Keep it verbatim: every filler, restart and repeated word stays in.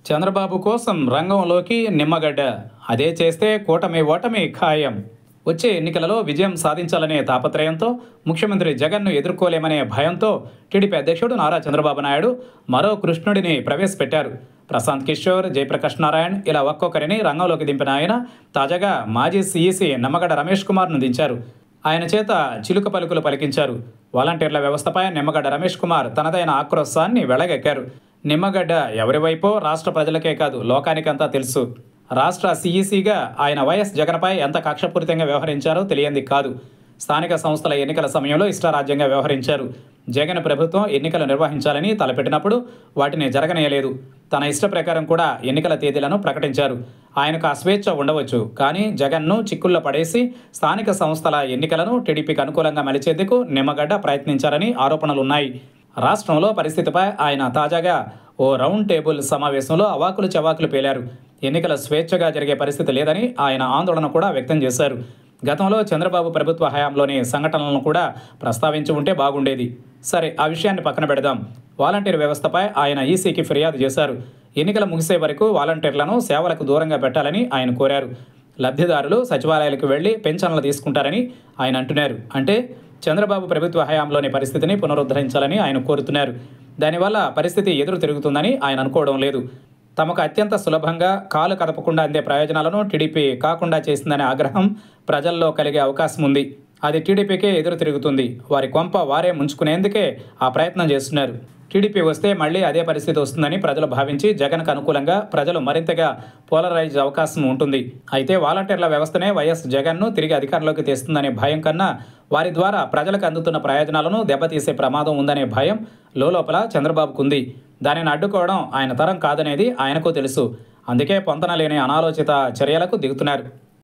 చంద్రబాబు కోసం రంగంలోకి నిమ్మగడ్డ. అదే చేస్తే కూటమి ఓటమి ఖాయం. వచ్చే ఎన్నికలలో విజయం సాధించాలనే తాపత్రయంతో, ముఖ్యమంత్రి జగన్ను ఎదుర్కోలేమనే భయంతో టీడీపీ అధ్యక్షుడు నారా చంద్రబాబు నాయుడు మరో కృష్ణుడిని ప్రవేశపెట్టారు. ప్రశాంత్ కిషోర్, జయప్రకాష్ నారాయణ్ ఇలా ఒక్కొక్కరిని రంగంలోకి దింపిన ఆయన తాజాగా మాజీ సీఈసీ నిమ్మగడ్డ రమేష్ కుమార్ను దించారు. ఆయన చేత చిలుక పలుకులు పలికించారు. వాలంటీర్ల వ్యవస్థపై నిమ్మగడ్డ రమేష్ కుమార్ తనదైన ఆక్రోశాన్ని వెళ్లగక్కారు. నిమ్మగడ్డ ఎవరి వైపో రాష్ట్ర ప్రజలకే కాదు లోకానికంతా తెలుసు. రాష్ట్ర సీఈసీగా ఆయన వైఎస్ జగన్పై ఎంత కక్షపూరితంగా వ్యవహరించారో తెలియంది కాదు. స్థానిక సంస్థల ఎన్నికల సమయంలో ఇష్టారాజ్యంగా వ్యవహరించారు. జగన్ ప్రభుత్వం ఎన్నికలు నిర్వహించాలని తలపెట్టినప్పుడు వాటిని జరగనేయలేదు. తన ఇష్ట ప్రకారం కూడా ఎన్నికల తేదీలను ప్రకటించారు. ఆయనకు ఆ స్వేచ్ఛ ఉండవచ్చు, కానీ జగన్ను చిక్కుల్లో పడేసి స్థానిక సంస్థల ఎన్నికలను టీడీపీకి అనుకూలంగా మలిచేందుకు నిమ్మగడ్డ ప్రయత్నించారని ఆరోపణలున్నాయి. రాష్ట్రంలో పరిస్థితిపై ఆయన తాజాగా ఓ రౌండ్ టేబుల్ సమావేశంలో అవాకులు చవాకులు పేలారు. ఎన్నికల స్వేచ్ఛగా జరిగే పరిస్థితి లేదని ఆయన ఆందోళన కూడా వ్యక్తం చేశారు. గతంలో చంద్రబాబు ప్రభుత్వ హయాంలోని సంఘటనలను కూడా ప్రస్తావించి ఉంటే బాగుండేది. సరే, ఆ విషయాన్ని పక్కన పెడదాం. వాలంటీర్ వ్యవస్థపై ఆయన ఈసీకి ఫిర్యాదు చేశారు. ఎన్నికలు ముగిసే వరకు వాలంటీర్లను సేవలకు దూరంగా పెట్టాలని ఆయన కోరారు. లబ్ధిదారులు సచివాలయాలకు వెళ్లి పెన్షన్లు తీసుకుంటారని ఆయన అంటున్నారు. అంటే చంద్రబాబు ప్రభుత్వ హయాంలోని పరిస్థితిని పునరుద్ధరించాలని ఆయన కోరుతున్నారు. దానివల్ల పరిస్థితి ఎదురు తిరుగుతుందని ఆయన అనుకోవడం లేదు. తమకు అత్యంత సులభంగా కాలు కదపకుండా అందే ప్రయోజనాలను టీడీపీ కాకుండా చేసిందనే ఆగ్రహం ప్రజల్లో కలిగే అవకాశం ఉంది. అది టీడీపీకే ఎదురు తిరుగుతుంది. వారి కొంప వారే ముంచుకునేందుకే ఆ ప్రయత్నం చేస్తున్నారు. టీడీపీ వస్తే మళ్లీ అదే పరిస్థితి వస్తుందని ప్రజలు భావించి జగన్కు అనుకూలంగా ప్రజలు మరింతగా పోలరైజ్ అవకాశం ఉంటుంది. అయితే వాలంటీర్ల వ్యవస్థనే వైఎస్ జగన్ను తిరిగి అధికారంలోకి తెస్తుందనే భయం కన్నా వారి ద్వారా ప్రజలకు అందుతున్న ప్రయోజనాలను దెబ్బతీసే ప్రమాదం ఉందనే భయం లోలోపల చంద్రబాబుకుంది. దానిని అడ్డుకోవడం ఆయన తరం కాదనేది ఆయనకు తెలుసు. అందుకే పొంతన లేని అనాలోచిత చర్యలకు దిగుతున్నారు.